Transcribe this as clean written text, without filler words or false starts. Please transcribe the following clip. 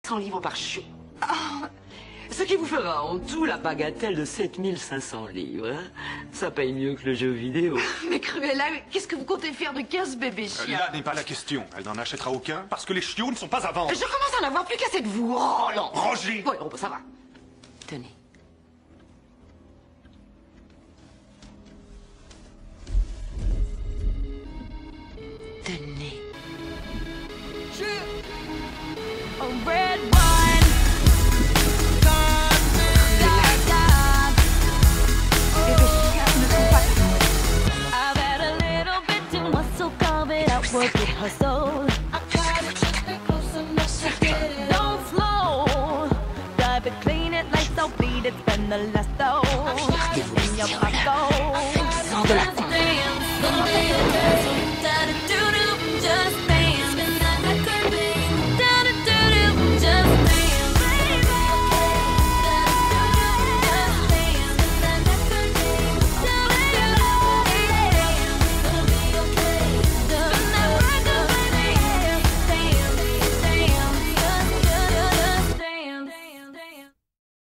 100 livres par chiot. Ah, ce qui vous fera en tout la bagatelle de 7500 livres. Hein. Ça paye mieux que le jeu vidéo. Mais Cruella, qu'est-ce que vous comptez faire de 15 bébés chiens? Là n'est pas la question. Elle n'en achètera aucun parce que les chiots ne sont pas à vendre. Je commence à en avoir plus qu'assez de vous. Oh non. Rangez. Oui, ça va. Tenez. Tenez. A red wine. I've had a little bit too much, so carve it out, work with her soul. Don't slow, drive it, clean it like so bleed it, spend the last though in your pocket.